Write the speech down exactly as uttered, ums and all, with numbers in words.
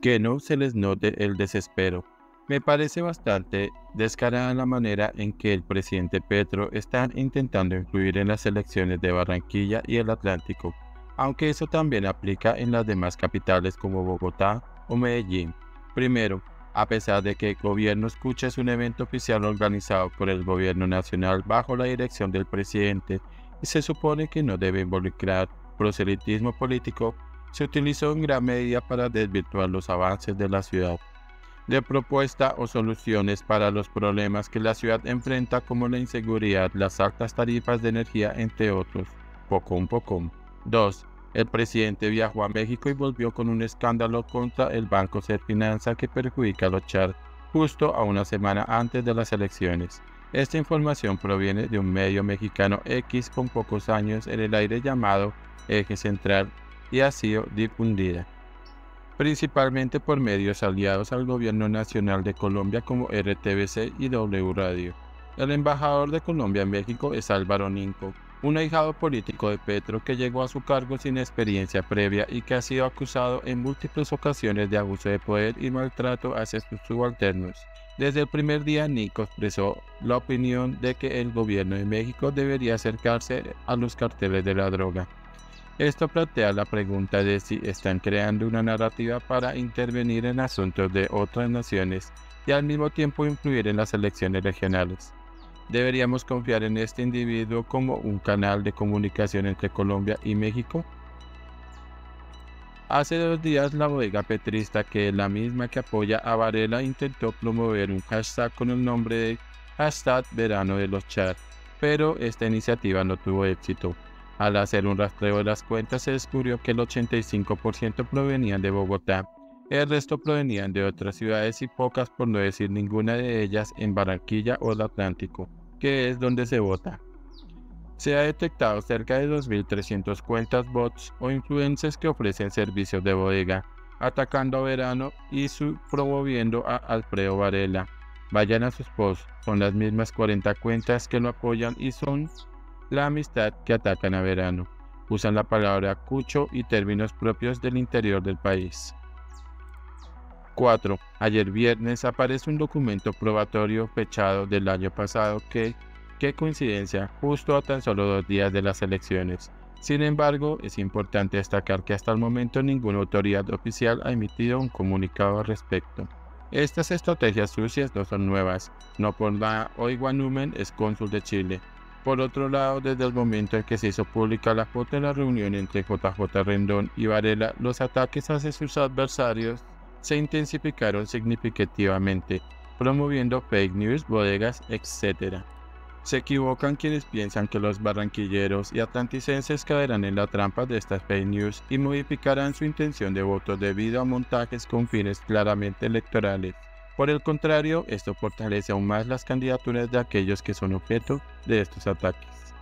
que no se les note el desespero. Me parece bastante descarada la manera en que el presidente Petro está intentando influir en las elecciones de Barranquilla y el Atlántico, aunque eso también aplica en las demás capitales como Bogotá o Medellín. Primero, a pesar de que el gobierno escucha es un evento oficial organizado por el gobierno nacional bajo la dirección del presidente y se supone que no debe involucrar proselitismo político, se utilizó en gran medida para desvirtuar los avances de la ciudad, de propuesta o soluciones para los problemas que la ciudad enfrenta como la inseguridad, las altas tarifas de energía, entre otros. Pocón pocón. dos. El presidente viajó a México y volvió con un escándalo contra el Banco Serfinanza que perjudica a los Char justo a una semana antes de las elecciones. Esta información proviene de un medio mexicano X con pocos años en el aire llamado Eje Central y ha sido difundida principalmente por medios aliados al gobierno nacional de Colombia como R T V C y W Radio. El embajador de Colombia en México es Álvaro Ninco, un ahijado político de Petro que llegó a su cargo sin experiencia previa y que ha sido acusado en múltiples ocasiones de abuso de poder y maltrato hacia sus subalternos. Desde el primer día, Ninco expresó la opinión de que el gobierno de México debería acercarse a los carteles de la droga. Esto plantea la pregunta de si están creando una narrativa para intervenir en asuntos de otras naciones y al mismo tiempo influir en las elecciones regionales. ¿Deberíamos confiar en este individuo como un canal de comunicación entre Colombia y México? Hace dos días la bodega petrista, que es la misma que apoya a Varela, intentó promover un hashtag con el nombre de hashtag Verano de los Char, pero esta iniciativa no tuvo éxito. Al hacer un rastreo de las cuentas se descubrió que el ochenta y cinco por ciento provenían de Bogotá, el resto provenían de otras ciudades y pocas, por no decir ninguna de ellas, en Barranquilla o el Atlántico, que es donde se vota. Se ha detectado cerca de dos mil trescientas cuentas bots o influencers que ofrecen servicios de bodega, atacando a Verano y su promoviendo a Alfredo Varela. Vayan a sus posts, son las mismas cuarenta cuentas que lo apoyan y son la amistad que atacan a Verano. Usan la palabra cucho y términos propios del interior del país. cuatro. Ayer viernes aparece un documento probatorio fechado del año pasado que, qué coincidencia, justo a tan solo dos días de las elecciones. Sin embargo, es importante destacar que hasta el momento ninguna autoridad oficial ha emitido un comunicado al respecto. Estas estrategias sucias no son nuevas, no por nada hoy Guanumen es cónsul de Chile. Por otro lado, desde el momento en que se hizo pública la foto de la reunión entre J J Rendón y Varela, los ataques hacia sus adversarios se intensificaron significativamente, promoviendo fake news, bodegas, etcétera. Se equivocan quienes piensan que los barranquilleros y atlanticenses caerán en la trampa de estas fake news y modificarán su intención de voto debido a montajes con fines claramente electorales. Por el contrario, esto fortalece aún más las candidaturas de aquellos que son objeto de estos ataques.